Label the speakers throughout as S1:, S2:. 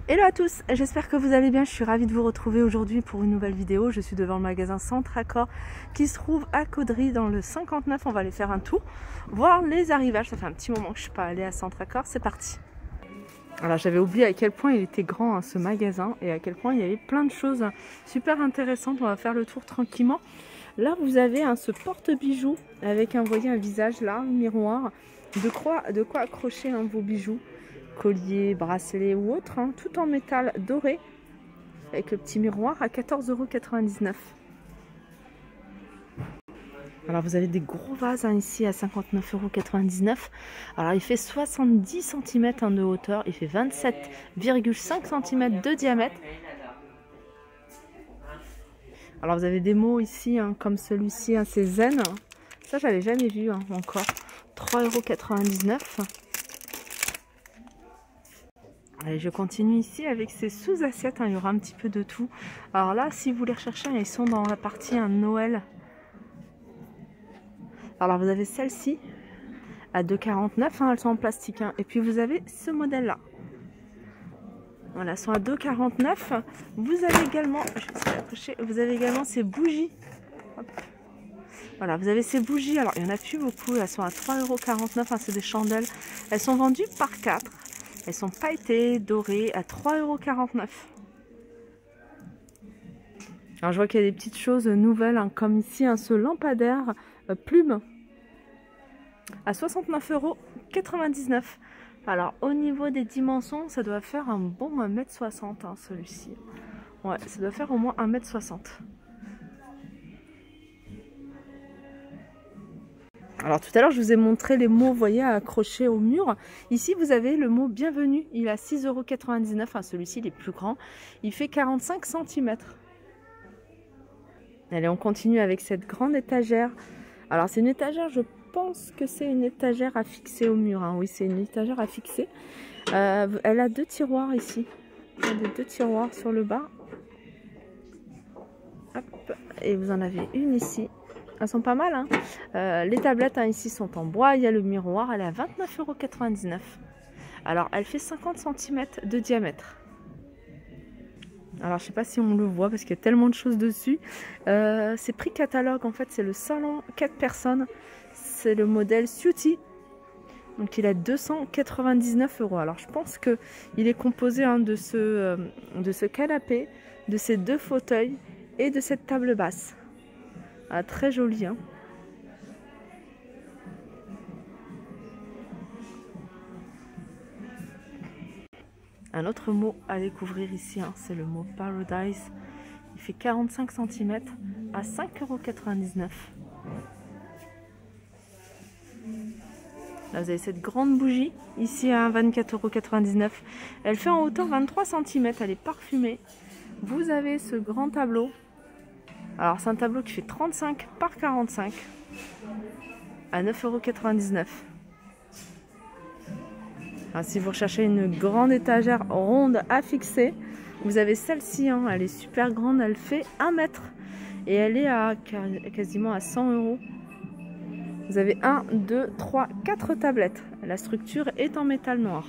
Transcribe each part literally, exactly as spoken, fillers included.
S1: Hello à tous, j'espère que vous allez bien, je suis ravie de vous retrouver aujourd'hui pour une nouvelle vidéo. Je suis devant le magasin Centre Accord qui se trouve à Caudry dans le cinquante-neuf. On va aller faire un tour, voir les arrivages. Ça fait un petit moment que je ne suis pas allée à Centre Accord, c'est parti. Alors j'avais oublié à quel point il était grand hein, ce magasin et à quel point il y avait plein de choses super intéressantes. On va faire le tour tranquillement. Là vous avez hein, ce porte-bijoux avec un, vous voyez, un visage là, un miroir, de quoi, de quoi accrocher hein, vos bijoux. Collier, bracelet ou autre, hein, tout en métal doré avec le petit miroir à quatorze euros quatre-vingt-dix-neuf. Alors vous avez des gros vases hein, ici à cinquante-neuf euros quatre-vingt-dix-neuf. Alors il fait soixante-dix centimètres hein, de hauteur, il fait vingt-sept virgule cinq centimètres de diamètre. Alors vous avez des mots ici hein, comme celui-ci, hein, c'est Zen. Ça j'avais jamais vu hein, encore. trois euros quatre-vingt-dix-neuf. Allez, je continue ici avec ces sous-assiettes, hein, il y aura un petit peu de tout. Alors là, si vous les recherchez, ils sont dans la partie hein, Noël. Alors vous avez celle-ci à deux euros quarante-neuf, hein, elles sont en plastique. Hein, et puis vous avez ce modèle-là. Voilà, elles sont à deux euros quarante-neuf. Vous avez également, je vais vous avez également ces bougies. Hop. Voilà, vous avez ces bougies. Alors il n'y en a plus beaucoup, elles sont à trois euros quarante-neuf, hein, c'est des chandelles. Elles sont vendues par quatre. Elles sont pailletées, dorées, à trois euros quarante-neuf. Alors je vois qu'il y a des petites choses nouvelles, hein, comme ici, hein, ce lampadaire euh, plume à soixante-neuf euros quatre-vingt-dix-neuf. Alors au niveau des dimensions, ça doit faire un bon un mètre soixante, hein, celui-ci. Ouais, ça doit faire au moins un mètre soixante. Alors tout à l'heure, je vous ai montré les mots, vous voyez, accrochés au mur. Ici, vous avez le mot bienvenue. Il a six euros quatre-vingt-dix-neuf. Enfin, celui-ci, il est plus grand. Il fait quarante-cinq centimètres. Allez, on continue avec cette grande étagère. Alors, c'est une étagère, je pense que c'est une étagère à fixer au mur. Hein. Oui, c'est une étagère à fixer. Euh, elle a deux tiroirs ici. Elle a deux tiroirs sur le bas. Hop. Et vous en avez une ici. Elles sont pas mal, hein. Euh, les tablettes hein, ici sont en bois. Il y a le miroir. Elle est à vingt-neuf euros quatre-vingt-dix-neuf. Alors, elle fait cinquante centimètres de diamètre. Alors, je sais pas si on le voit parce qu'il y a tellement de choses dessus. Euh, c'est prix catalogue. En fait, c'est le salon quatre personnes. C'est le modèle Suti. Donc, il a deux cent quatre-vingt-dix-neuf euros. Alors, je pense que il est composé hein, de, ce, euh, de ce canapé, de ces deux fauteuils et de cette table basse. Ah, très joli, hein. Un autre mot à découvrir ici, hein, c'est le mot Paradise. Il fait quarante-cinq centimètres à cinq euros quatre-vingt-dix-neuf. Là, vous avez cette grande bougie, ici à vingt-quatre euros quatre-vingt-dix-neuf. Elle fait en hauteur vingt-trois centimètres, elle est parfumée. Vous avez ce grand tableau. Alors, c'est un tableau qui fait trente-cinq par quarante-cinq à neuf euros quatre-vingt-dix-neuf. Alors, si vous recherchez une grande étagère ronde à fixer, vous avez celle-ci. Hein, elle est super grande, elle fait un mètre et elle est à quasiment à cent euros. Vous avez un, deux, trois, quatre tablettes. La structure est en métal noir.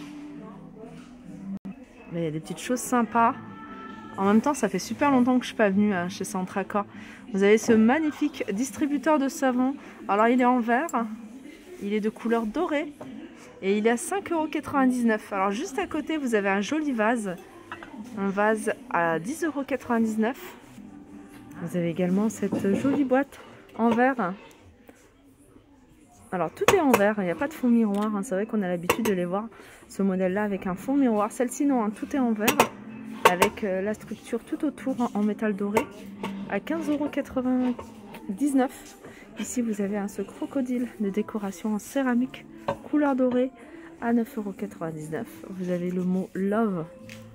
S1: Mais il y a des petites choses sympas. En même temps, ça fait super longtemps que je ne suis pas venue hein, chez Centre Accord. Vous avez ce magnifique distributeur de savon. Alors, il est en verre. Il est de couleur dorée. Et il est à cinq euros quatre-vingt-dix-neuf. Alors, juste à côté, vous avez un joli vase. Un vase à dix euros quatre-vingt-dix-neuf. Vous avez également cette jolie boîte en verre. Alors, tout est en verre. Il n'y a pas de fond miroir. Hein. C'est vrai qu'on a l'habitude de les voir, ce modèle-là, avec un fond miroir. Celle-ci, non. Hein. Tout est en verre. Avec la structure tout autour en métal doré à quinze euros quatre-vingt-dix-neuf. Ici vous avez un ce crocodile de décoration en céramique couleur dorée à neuf euros quatre-vingt-dix-neuf. Vous avez le mot love.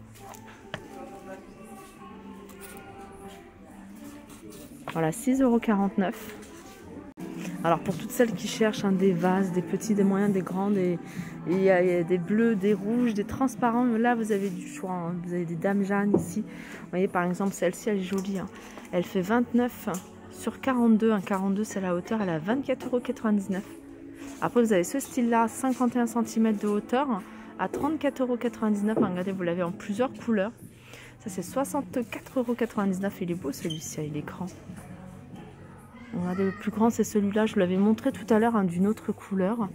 S1: Voilà, six euros quarante-neuf. Alors pour toutes celles qui cherchent hein, des vases, des petits, des moyens, des grands, des... il y a des bleus, des rouges, des transparents. Là vous avez du choix, hein. Vous avez des dames Jeanne ici. Vous voyez par exemple celle-ci, elle est jolie. Hein. Elle fait vingt-neuf sur quarante-deux. Un quarante-deux c'est la hauteur, elle a vingt-quatre euros quatre-vingt-dix-neuf. Après vous avez ce style là, cinquante et un centimètres de hauteur. à trente-quatre euros quatre-vingt-dix-neuf. Regardez, vous l'avez en plusieurs couleurs. Ça c'est soixante-quatre euros quatre-vingt-dix-neuf. Il est beau celui-ci, il est grand. Regardez, le plus grand c'est celui-là. Je vous l'avais montré tout à l'heure, hein, d'une autre couleur.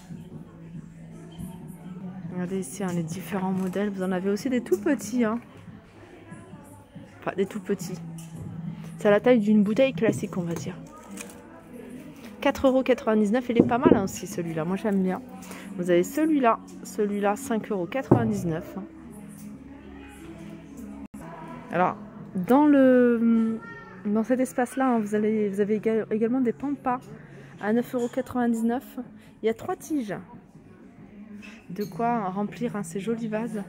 S1: Regardez ici, hein, les différents modèles. Vous en avez aussi des tout petits. Hein. Enfin, des tout petits. C'est à la taille d'une bouteille classique, on va dire. quatre euros quatre-vingt-dix-neuf. Il est pas mal hein, aussi celui-là. Moi j'aime bien. Vous avez celui-là. Celui-là, cinq euros quatre-vingt-dix-neuf. Alors, dans le dans cet espace-là, hein, vous, allez, vous avez également des pampas à neuf euros quatre-vingt-dix-neuf. Il y a trois tiges. De quoi remplir hein, ces jolis vases.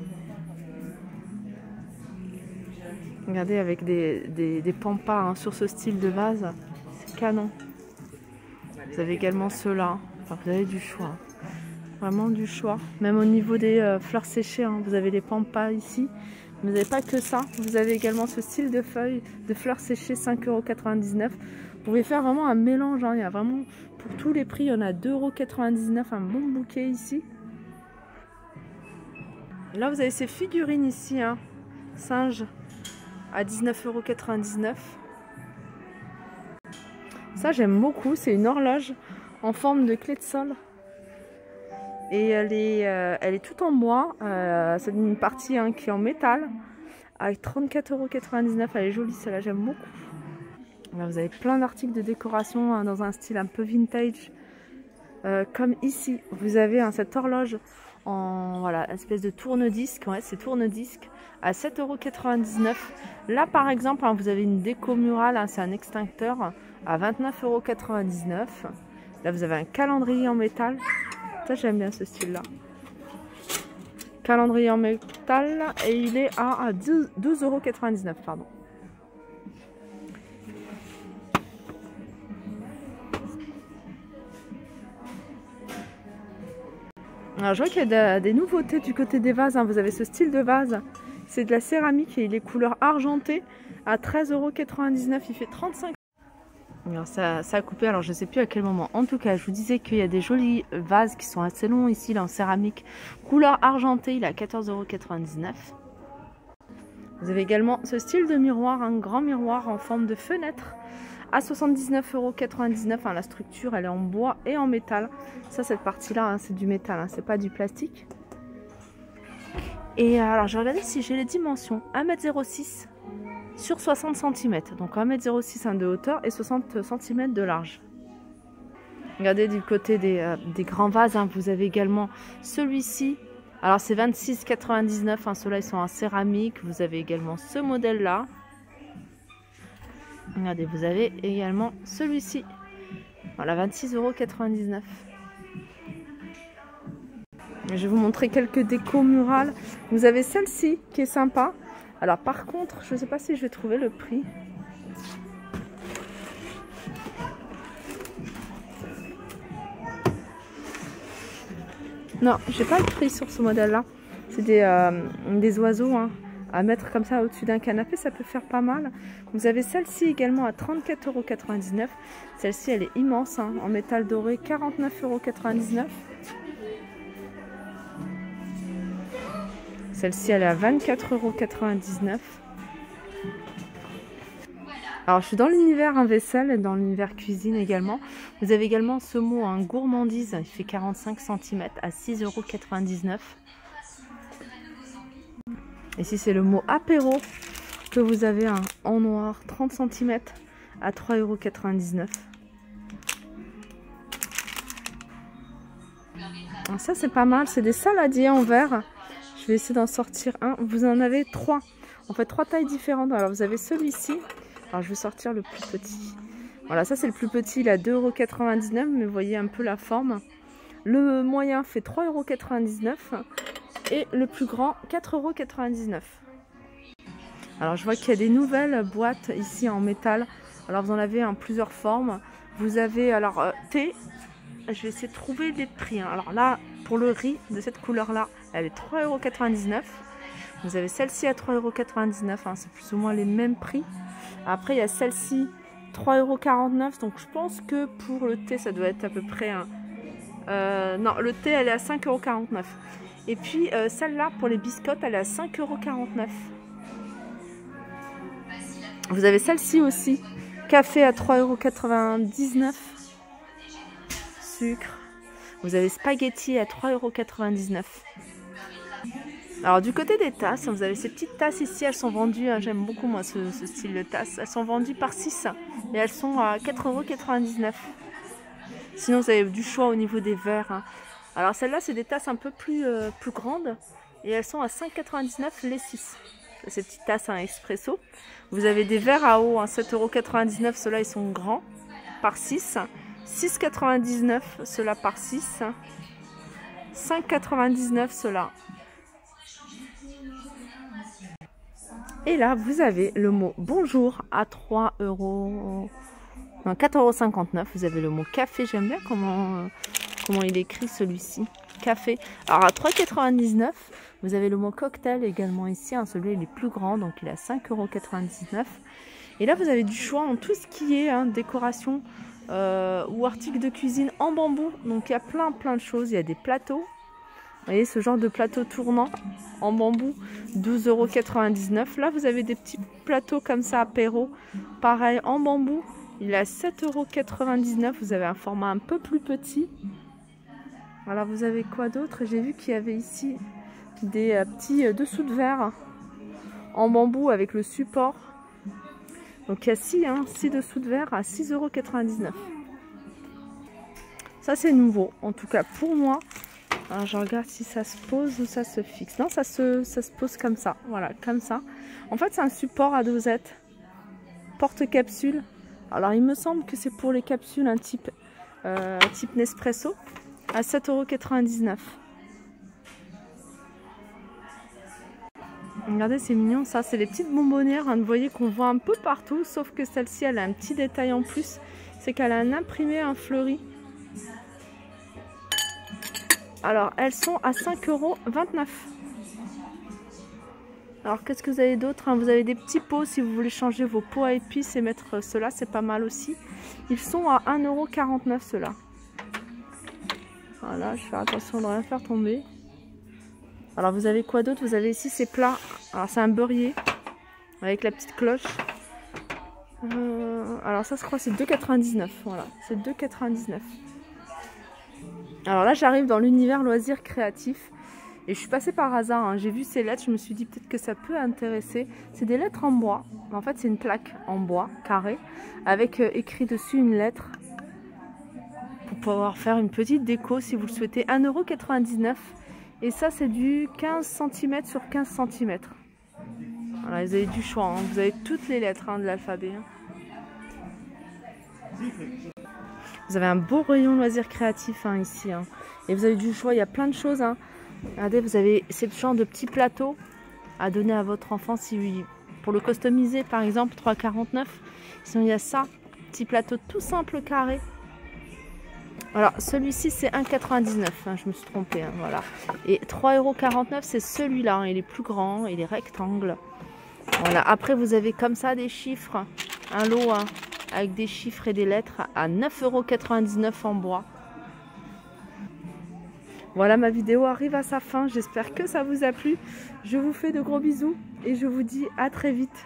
S1: Regardez, avec des, des, des pampas hein, sur ce style de vase. C'est canon. Vous avez également ceux-là. Enfin, vous avez du choix. Vraiment du choix. Même au niveau des euh, fleurs séchées, hein, vous avez les pampas ici. Mais vous n'avez pas que ça. Vous avez également ce style de feuilles de fleurs séchées, cinq euros quatre-vingt-dix-neuf. Vous pouvez faire vraiment un mélange. Hein. Il y a vraiment pour tous les prix. Il y en a deux euros quatre-vingt-dix-neuf. Un bon bouquet ici. Là, vous avez ces figurines ici. Hein. Singes à dix-neuf euros quatre-vingt-dix-neuf. Ça, j'aime beaucoup. C'est une horloge en forme de clé de sol. Et elle est, euh, elle est toute en bois. Euh, c'est une partie hein, qui est en métal. Avec trente-quatre euros quatre-vingt-dix-neuf. Elle est jolie, celle-là, j'aime beaucoup. Là, vous avez plein d'articles de décoration hein, dans un style un peu vintage. Euh, comme ici, vous avez hein, cette horloge en voilà, espèce de tourne-disque. Ouais, c'est tourne-disque à sept euros quatre-vingt-dix-neuf. Là, par exemple, hein, vous avez une déco murale. Hein, c'est un extincteur à vingt-neuf euros quatre-vingt-dix-neuf. Là, vous avez un calendrier en métal. Ça, j'aime bien ce style-là. Calendrier en métal et il est à douze euros quatre-vingt-dix-neuf. Pardon. Alors, je vois qu'il y a des nouveautés du côté des vases. Hein. Vous avez ce style de vase. C'est de la céramique et il est couleur argentée à treize euros quatre-vingt-dix-neuf. Il fait trente-cinq. Alors ça, ça a coupé, alors je ne sais plus à quel moment. En tout cas, je vous disais qu'il y a des jolis vases qui sont assez longs ici, là en céramique. Couleur argentée, il est à quatorze euros quatre-vingt-dix-neuf. Vous avez également ce style de miroir, un grand miroir en forme de fenêtre à soixante-dix-neuf euros quatre-vingt-dix-neuf. Hein, la structure, elle est en bois et en métal. Ça, cette partie-là, hein, c'est du métal, hein, c'est pas du plastique. Et alors, je vais regarder si j'ai les dimensions. un mètre zéro six sur soixante centimètres. Donc un mètre zéro six hein, de hauteur et soixante centimètres de large. Regardez du côté des, euh, des grands vases, hein, vous avez également celui-ci. Alors c'est vingt-six euros quatre-vingt-dix-neuf. Hein, ceux-là, ils sont en céramique. Vous avez également ce modèle-là. Regardez, vous avez également celui-ci. Voilà, vingt-six euros quatre-vingt-dix-neuf. Je vais vous montrer quelques décos murales. Vous avez celle-ci qui est sympa. Alors par contre, je ne sais pas si je vais trouver le prix. Non, j'ai pas le prix sur ce modèle-là. C'est des, euh, des oiseaux hein, à mettre comme ça au-dessus d'un canapé, ça peut faire pas mal. Vous avez celle-ci également à trente-quatre euros quatre-vingt-dix-neuf. Celle-ci, elle est immense, hein, en métal doré, quarante-neuf euros quatre-vingt-dix-neuf. Celle-ci, elle est à vingt-quatre euros quatre-vingt-dix-neuf. Alors, je suis dans l'univers un vaisselle et dans l'univers cuisine également. Vous avez également ce mot, un hein, gourmandise. Il fait quarante-cinq centimètres à six euros quatre-vingt-dix-neuf. Ici, c'est le mot apéro que vous avez hein, en noir, trente centimètres à trois euros quatre-vingt-dix-neuf. Ça, c'est pas mal. C'est des saladiers en verre. Je vais essayer d'en sortir un. Vous en avez trois. En fait, trois tailles différentes. Alors, vous avez celui-ci. Alors, je vais sortir le plus petit. Voilà, ça, c'est le plus petit. Il a deux euros quatre-vingt-dix-neuf. Mais vous voyez un peu la forme. Le moyen fait trois euros quatre-vingt-dix-neuf. Et le plus grand, quatre euros quatre-vingt-dix-neuf. Alors, je vois qu'il y a des nouvelles boîtes ici en métal. Alors, vous en avez en plusieurs formes. Vous avez, alors, euh, thé. Je vais essayer de trouver les prix. Hein. Alors là, pour le riz de cette couleur-là, elle est trois euros quatre-vingt-dix-neuf. Vous avez celle-ci à trois euros quatre-vingt-dix-neuf. Hein. C'est plus ou moins les mêmes prix. Après, il y a celle-ci, trois euros quarante-neuf. Donc, je pense que pour le thé, ça doit être à peu près... Un... Euh, non, le thé, elle est à cinq euros quarante-neuf. Et puis euh, celle-là pour les biscottes, elle est à cinq euros quarante-neuf. Vous avez celle-ci aussi, café à trois euros quatre-vingt-dix-neuf. Sucre. Vous avez spaghetti à trois euros quatre-vingt-dix-neuf. Alors du côté des tasses, vous avez ces petites tasses ici, elles sont vendues, hein, j'aime beaucoup moi ce, ce style de tasse, elles sont vendues par six et elles sont à quatre euros quatre-vingt-dix-neuf. Sinon vous avez du choix au niveau des verres. Hein. Alors celles-là c'est des tasses un peu plus, euh, plus grandes et elles sont à cinq euros quatre-vingt-dix-neuf les six. Ces petites tasses à un expresso. Vous avez des verres à eau, hein, sept euros quatre-vingt-dix-neuf, ceux-là ils sont grands, par six. six euros quatre-vingt-dix-neuf, ceux-là par six. cinq euros quatre-vingt-dix-neuf, ceux-là. Et là, vous avez le mot bonjour à trois euros. Non, quatre euros cinquante-neuf. Vous avez le mot café. J'aime bien comment, comment il écrit celui-ci. Café. Alors à trois euros quatre-vingt-dix-neuf, vous avez le mot cocktail également ici. Hein, celui il est plus grand, donc il est à cinq euros quatre-vingt-dix-neuf. Et là, vous avez du choix en tout ce qui est hein, décoration euh, ou articles de cuisine en bambou. Donc il y a plein plein de choses. Il y a des plateaux. Vous voyez ce genre de plateau tournant en bambou, douze euros quatre-vingt-dix-neuf. Là, vous avez des petits plateaux comme ça, apéro, pareil en bambou. Il est à sept euros quatre-vingt-dix-neuf. Vous avez un format un peu plus petit. Alors, vous avez quoi d'autre? J'ai vu qu'il y avait ici des euh, petits euh, dessous de verre en bambou avec le support. Donc, il y a six, hein, six dessous de verre à six euros quatre-vingt-dix-neuf. Ça, c'est nouveau, en tout cas pour moi. Alors, je regarde si ça se pose ou ça se fixe. Non, ça se, ça se pose comme ça. Voilà, comme ça. En fait, c'est un support à dosette. Porte-capsule. Alors, il me semble que c'est pour les capsules un type, euh, type Nespresso à sept euros quatre-vingt-dix-neuf. Regardez, c'est mignon ça. C'est les petites bonbonnières. Hein, vous voyez qu'on voit un peu partout. Sauf que celle-ci, elle a un petit détail en plus. C'est qu'elle a un imprimé, un fleuri. Alors, elles sont à cinq euros vingt-neuf. Alors, qu'est-ce que vous avez d'autre? Vous avez des petits pots si vous voulez changer vos pots à épices et mettre ceux-là, c'est pas mal aussi. Ils sont à un euro quarante-neuf ceux-là. Voilà, je vais faire attention de ne rien faire tomber. Alors, vous avez quoi d'autre? Vous avez ici ces plats. Alors, c'est un beurrier avec la petite cloche. Euh, alors, ça, je crois, c'est deux euros quatre-vingt-dix-neuf. Voilà, c'est deux euros quatre-vingt-dix-neuf. Alors là, j'arrive dans l'univers loisirs créatifs et je suis passée par hasard. Hein. J'ai vu ces lettres, je me suis dit peut-être que ça peut intéresser. C'est des lettres en bois. En fait, c'est une plaque en bois carré avec euh, écrit dessus une lettre pour pouvoir faire une petite déco si vous le souhaitez. un euro quatre-vingt-dix-neuf et ça, c'est du quinze centimètres sur quinze centimètres. Voilà, vous avez du choix. Hein. Vous avez toutes les lettres hein, de l'alphabet. Hein. Vous avez un beau rayon loisirs créatifs hein, ici. Hein. Et vous avez du choix, il y a plein de choses. Hein. Regardez, vous avez ce genre de petits plateaux à donner à votre enfant si, pour le customiser par exemple, trois euros quarante-neuf. Sinon, il y a ça, petit plateau tout simple carré. Alors, celui-ci, c'est un euro quatre-vingt-dix-neuf. Hein, je me suis trompée. Hein, voilà. Et trois euros quarante-neuf, c'est celui-là. Hein, il est plus grand, il est rectangle. Voilà. Après, vous avez comme ça des chiffres. Un lot hein, avec des chiffres et des lettres à neuf euros quatre-vingt-dix-neuf en bois. Voilà, ma vidéo arrive à sa fin. J'espère que ça vous a plu. Je vous fais de gros bisous et je vous dis à très vite.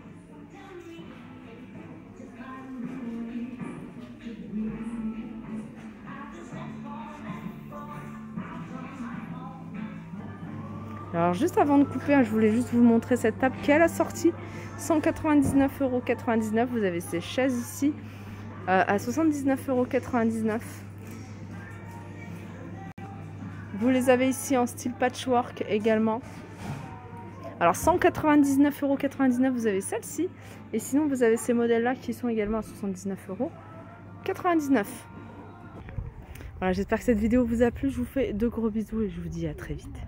S1: Alors juste avant de couper, je voulais juste vous montrer cette table qui est à la sortie, cent quatre-vingt-dix-neuf euros quatre-vingt-dix-neuf. Vous avez ces chaises ici euh, à soixante-dix-neuf euros quatre-vingt-dix-neuf. Vous les avez ici en style patchwork également. Alors cent quatre-vingt-dix-neuf euros quatre-vingt-dix-neuf, vous avez celle-ci. Et sinon vous avez ces modèles-là qui sont également à soixante-dix-neuf euros quatre-vingt-dix-neuf. Voilà, j'espère que cette vidéo vous a plu. Je vous fais de gros bisous et je vous dis à très vite.